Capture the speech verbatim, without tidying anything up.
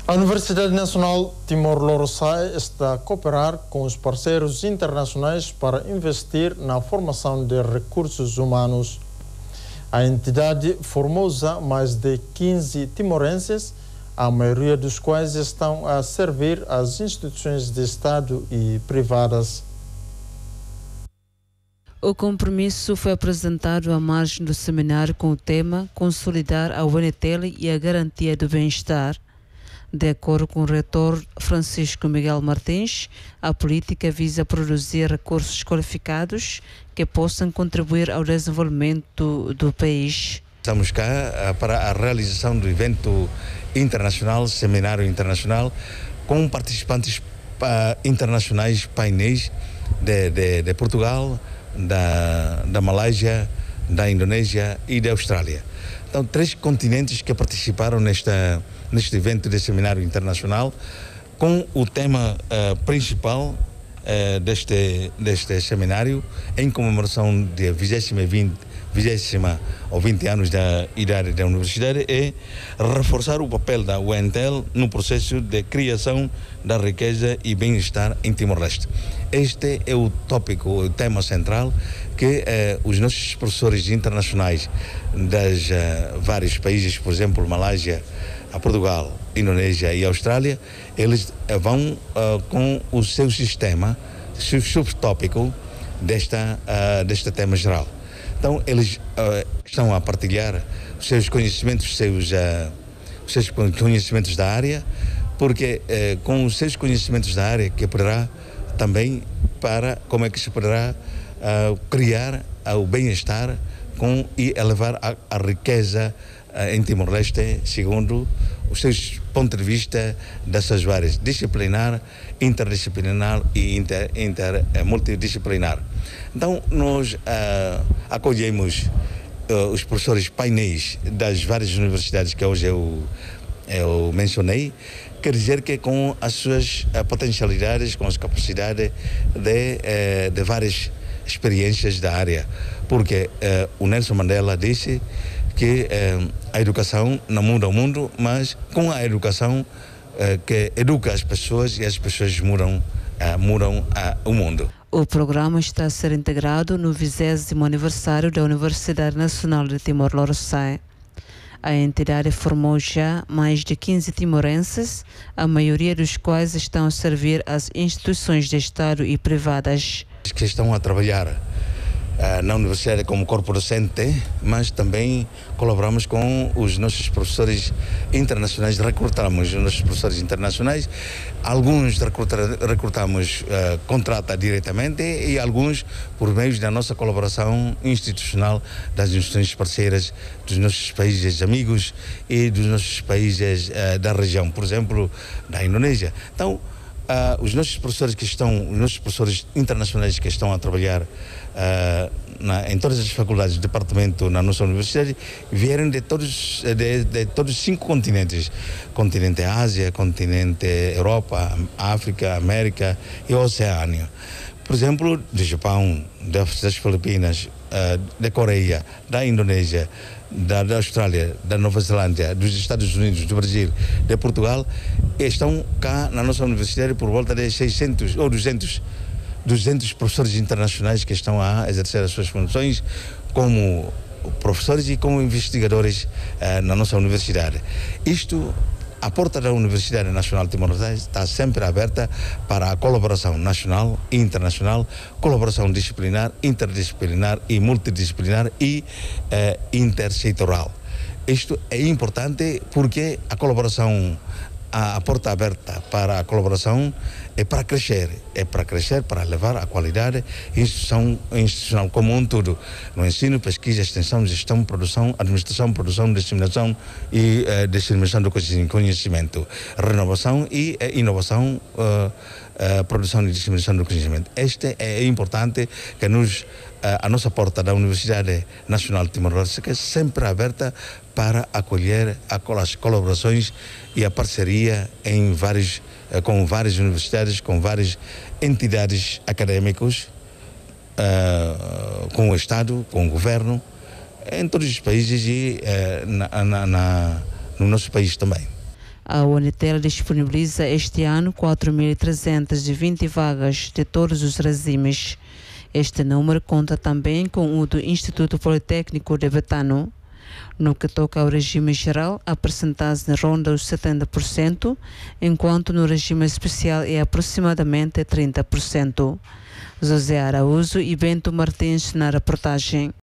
A Universidade Nacional Timor-Leste está a cooperar com os parceiros internacionais para investir na formação de recursos humanos. A entidade formou já mais de quinze timorenses, a maioria dos quais estão a servir as instituições de Estado e privadas. O compromisso foi apresentado à margem do seminário com o tema Consolidar a U N T L e a Garantia do Bem-Estar. De acordo com o reitor Francisco Miguel Martins, a política visa produzir recursos qualificados que possam contribuir ao desenvolvimento do país. Estamos cá para a realização do evento internacional, seminário internacional, com participantes internacionais, painéis de, de, de Portugal, da, da Malásia, da Indonésia e da Austrália. Então, três continentes que participaram nesta, neste evento de seminário internacional, com o tema uh, principal uh, deste, deste seminário, em comemoração de vigésima ou vinte anos da idade da universidade, é reforçar o papel da U N T L no processo de criação da riqueza e bem-estar em Timor-Leste. Este é o tópico, o tema central que eh, os nossos professores internacionais das uh, vários países, por exemplo, Malásia, a Portugal, Indonésia e Austrália, eles uh, vão uh, com o seu sistema subtópico desta uh, deste tema geral. Então, eles uh, estão a partilhar os seus conhecimentos, os seus, uh, os seus conhecimentos da área, porque uh, com os seus conhecimentos da área que poderá também para como é que se poderá uh, criar uh, o bem-estar com e elevar a, a riqueza uh, em Timor-Leste, segundo os seus pontos de vista dessas várias, disciplinar, interdisciplinar e inter, inter, uh, multidisciplinar. Então, nós uh, acolhemos uh, os professores painéis das várias universidades que hoje eu, eu mencionei. Quer dizer que com as suas uh, potencialidades, com as capacidades de, uh, de várias experiências da área. Porque uh, o Nelson Mandela disse que uh, a educação não muda o mundo, mas com a educação uh, que educa as pessoas e as pessoas mudam, uh, mudam uh, o mundo. O programa está a ser integrado no vigésimo aniversário da Universidade Nacional de Timor-Leste. A entidade formou já mais de quinze timorenses, a maioria dos quais estão a servir as instituições de Estado e privadas. Que estão a trabalhar uh, na universidade como corpo docente, mas também colaboramos com os nossos professores internacionais, recrutamos os nossos professores internacionais, alguns recruta, recrutamos uh, contrata diretamente e alguns por meio da nossa colaboração institucional das instituições parceiras dos nossos países amigos e dos nossos países uh, da região, por exemplo, da Indonésia. Então, Uh, os nossos professores que estão, os nossos professores internacionais que estão a trabalhar uh, na, em todas as faculdades do departamento na nossa universidade vieram de todos, de, de todos os cinco continentes, continente Ásia, continente Europa, África, América e Oceânia. Por exemplo, do Japão, das Filipinas, uh, da Coreia, da Indonésia, Da, da Austrália, da Nova Zelândia, dos Estados Unidos, do Brasil, de Portugal, estão cá na nossa universidade por volta de seiscentos ou duzentos, duzentos professores internacionais que estão a exercer as suas funções como professores e como investigadores uh, na nossa universidade. Isto, a porta da Universidade Nacional de Timor-Leste está sempre aberta para a colaboração nacional e internacional, colaboração disciplinar, interdisciplinar e multidisciplinar e eh, intersetorial. Isto é importante porque a colaboração, a, a porta aberta para a colaboração é para crescer, é para crescer, para levar a qualidade instituição, institucional como um todo, no ensino, pesquisa, extensão, gestão, produção, administração, produção, disseminação e eh, disseminação do conhecimento, renovação e eh, inovação, eh, eh, produção e disseminação do conhecimento. Este é importante que nos, eh, a nossa porta da Universidade Nacional de Timor-Leste é sempre aberta para acolher as colaborações e a parceria em vários com várias universidades, com várias entidades académicas, uh, com o Estado, com o governo, em todos os países e uh, na, na, na, no nosso país também. A Unitel disponibiliza este ano quatro mil trezentas e vinte vagas de todos os regimes. Este número conta também com o do Instituto Politécnico de Betano. No que toca ao regime geral, a percentagem ronda os setenta por cento, enquanto no regime especial é aproximadamente trinta por cento. José Araújo e Bento Martins na reportagem.